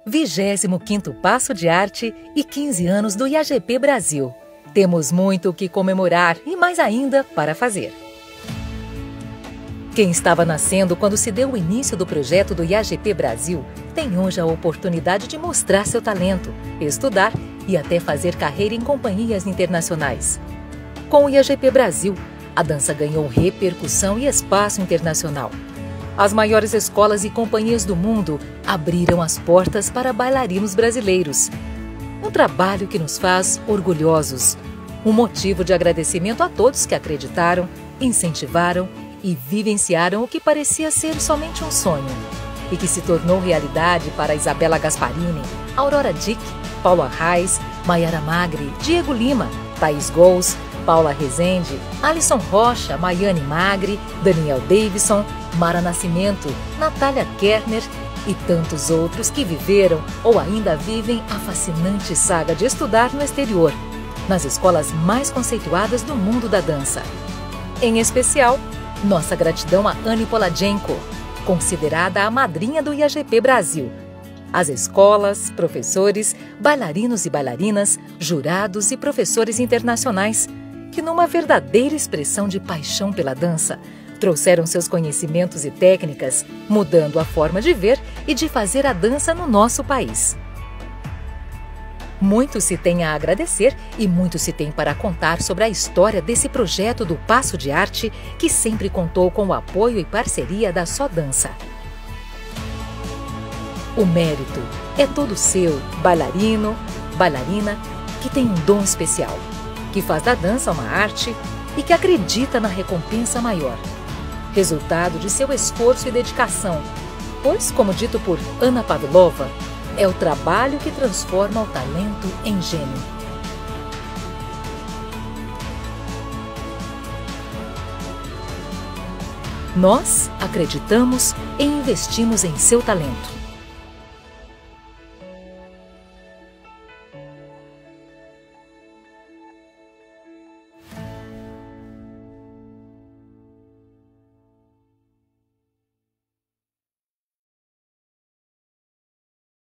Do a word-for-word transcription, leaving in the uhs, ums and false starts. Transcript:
vigésimo quinto Passo de Arte e quinze anos do I A G P Brasil. Temos muito o que comemorar e mais ainda para fazer. Quem estava nascendo quando se deu o início do projeto do I A G P Brasil tem hoje a oportunidade de mostrar seu talento, estudar e até fazer carreira em companhias internacionais. Com o I A G P Brasil, a dança ganhou repercussão e espaço internacional. As maiores escolas e companhias do mundo abriram as portas para bailarinos brasileiros. Um trabalho que nos faz orgulhosos. Um motivo de agradecimento a todos que acreditaram, incentivaram e vivenciaram o que parecia ser somente um sonho e que se tornou realidade para Isabela Gasparini, Aurora Dick, Paula Reis, Maiara Magri, Diego Lima, Thaís Gols, Paula Rezende, Alisson Rocha, Maiane Magri, Daniel Davidson, Mara Nascimento, Natália Kerner e tantos outros que viveram ou ainda vivem a fascinante saga de estudar no exterior, nas escolas mais conceituadas do mundo da dança. Em especial, nossa gratidão a Anne Polajenko, considerada a madrinha do I A G P Brasil, as escolas, professores, bailarinos e bailarinas, jurados e professores internacionais, que numa verdadeira expressão de paixão pela dança, trouxeram seus conhecimentos e técnicas, mudando a forma de ver e de fazer a dança no nosso país. Muito se tem a agradecer e muito se tem para contar sobre a história desse projeto do Passo de Arte, que sempre contou com o apoio e parceria da Só Dança. O mérito é todo seu, bailarino, bailarina, que tem um dom especial, que faz da dança uma arte e que acredita na recompensa maior, resultado de seu esforço e dedicação, pois, como dito por Anna Pavlova, é o trabalho que transforma o talento em gênio. Nós acreditamos e investimos em seu talento.